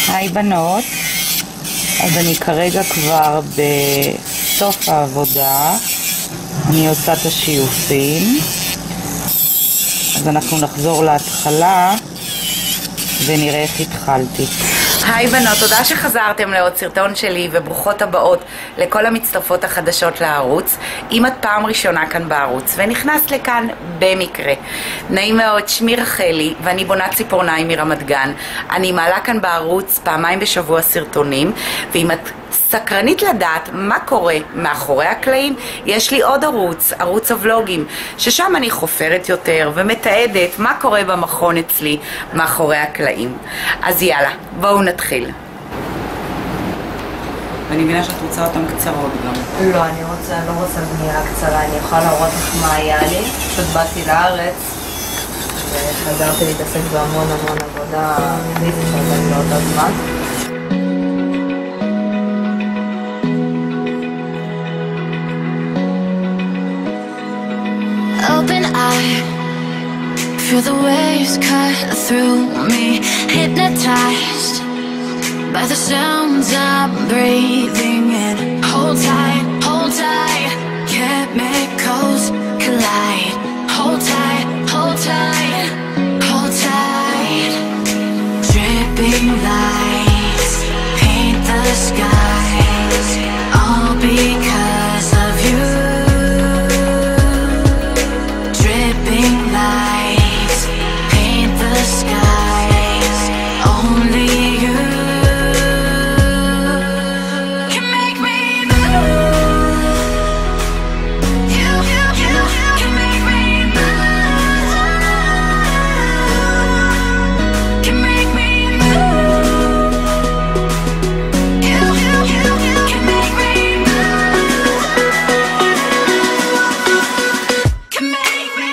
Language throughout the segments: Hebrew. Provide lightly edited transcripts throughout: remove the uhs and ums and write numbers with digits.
היי בנות, אז אני כרגע כבר בסוף העבודה, אני עושה את השיופים, אז אנחנו נחזור להתחלה ונראה איך התחלתי. היי בנות, תודה שחזרתם לעוד סרטון שלי וברוכות הבאות לכל המצטרפות החדשות לערוץ. אם את פעם ראשונה כאן בערוץ ונכנסת לכאן במקרה, נעים מאוד, שמי רחלי ואני בונה ציפורניים מרמת גן. אני מעלה כאן בערוץ פעמיים בשבוע סרטונים, ואם את סקרנית לדעת מה קורה מאחורי הקלעים, יש לי עוד ערוץ, ערוץ הוולוגים, ששם אני חופרת יותר ומתעדת מה קורה במכון אצלי מאחורי הקלעים. אז יאללה, בואו נתחיל. ואני מבינה שאת רוצה אותם קצרות גם. לא, אני לא רוצה בנייה קצרה, אני יכולה להראות לך מה היה לי. פשוט באתי לארץ וחזרתי להתעסק בהמון עבודה פיזית שעובדת באותו זמן. Open eye, feel the waves cut through me, hypnotized by the sounds I'm breathing in. Hold tight, chemicals collide. Hold tight, hold tight, hold tight. Dripping lights paint the skies, all because of you. Lights paint the skies, only you can make me move. You can make me move. Can make me move. You can make me move. Can make me.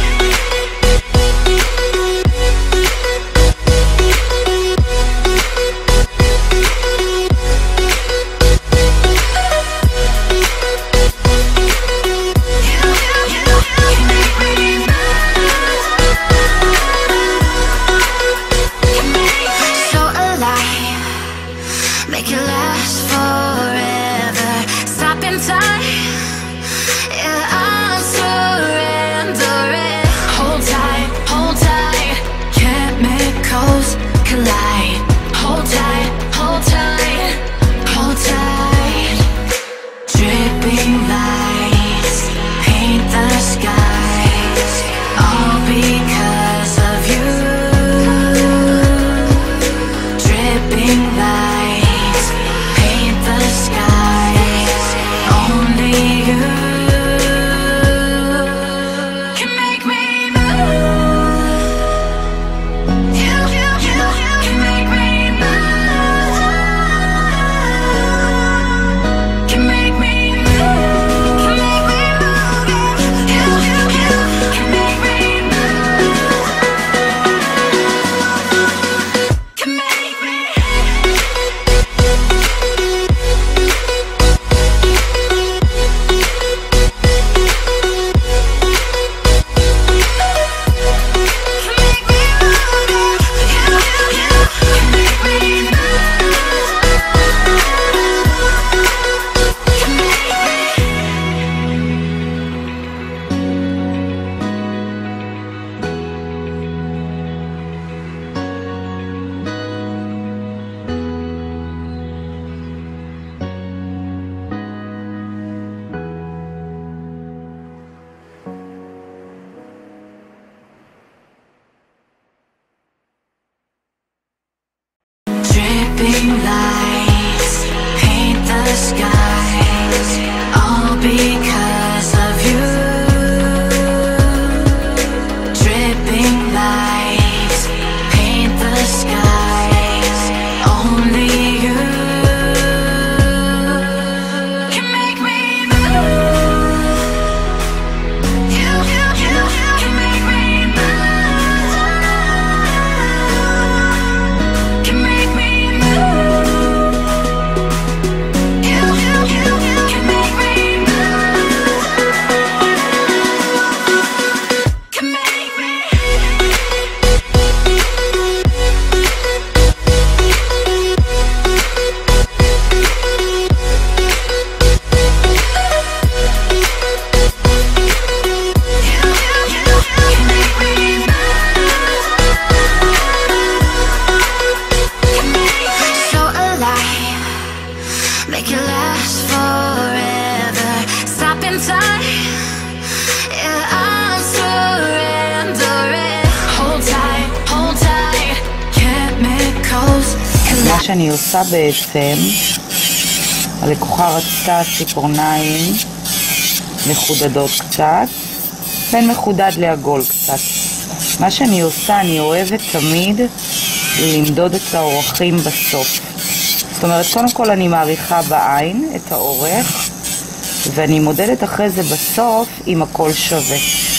Lights paint the skies, all because of you. Dripping lights paint the skies, only you can make me move. You can make me move. Can make me move. שאני עושה בעצם, הלקוחה רצתה ציפורניים מחודדות קצת, בין מחודד לעגול קצת. מה שאני עושה, אני אוהבת תמיד למדוד את האורכים בסוף. זאת אומרת, קודם כל אני מעריכה בעין את האורך, ואני מודדת אחרי זה בסוף אם הכל שווה.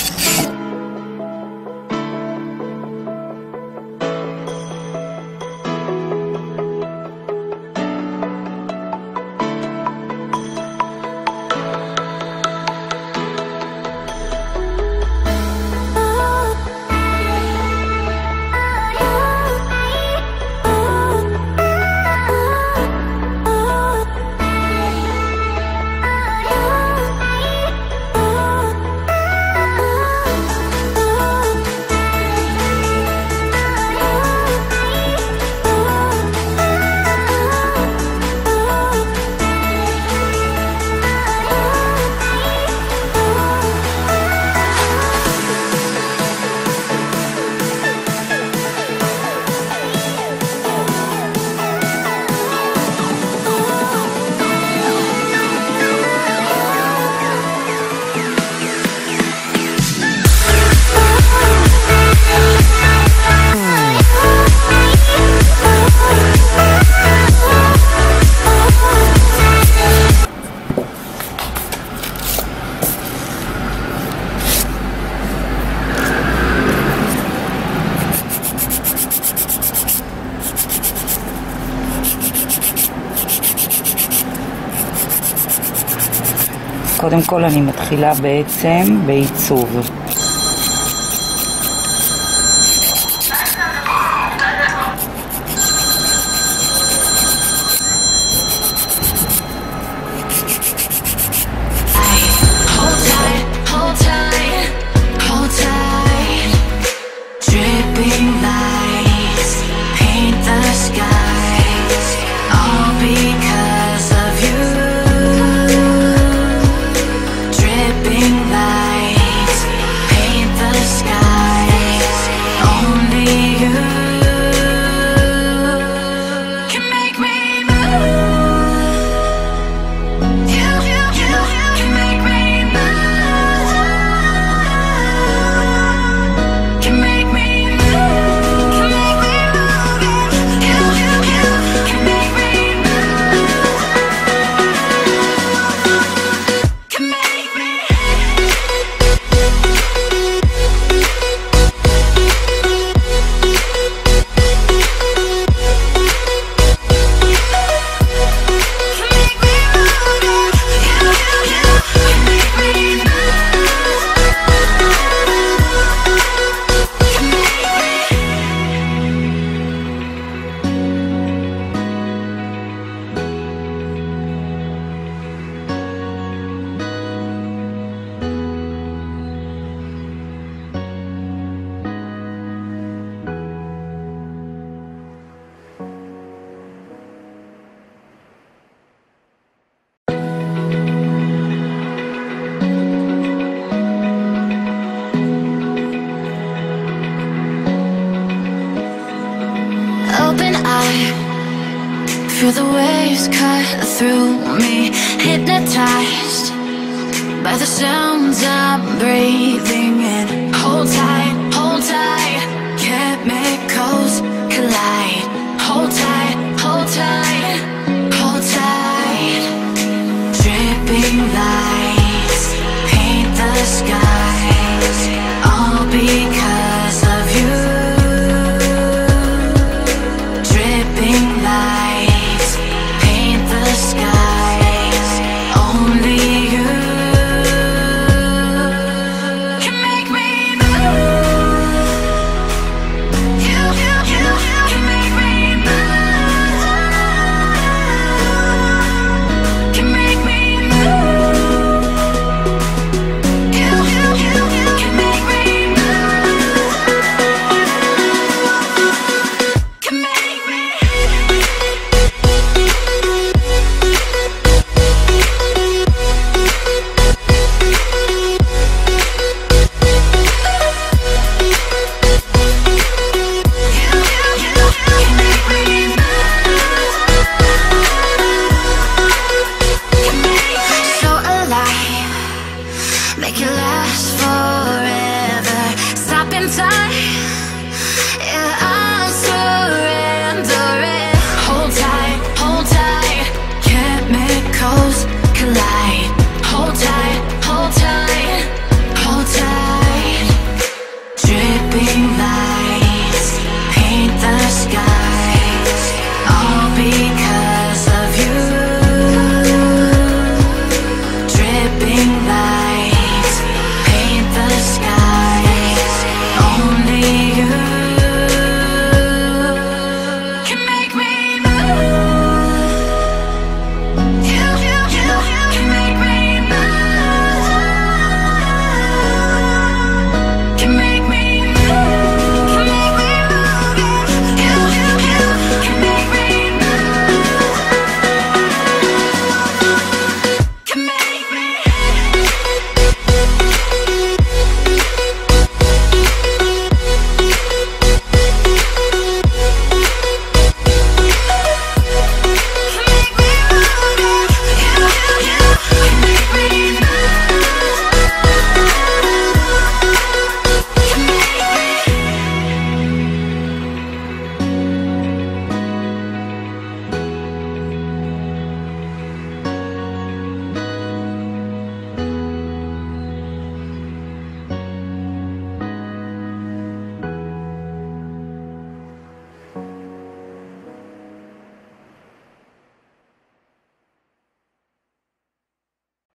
קודם כל אני מתחילה בעצם בעיצוב. Feel the waves cut through me, hypnotized by the sounds I'm breathing in. Hold tight, chemicals collide. Hold tight, hold tight, hold tight. Dripping lights paint the sky.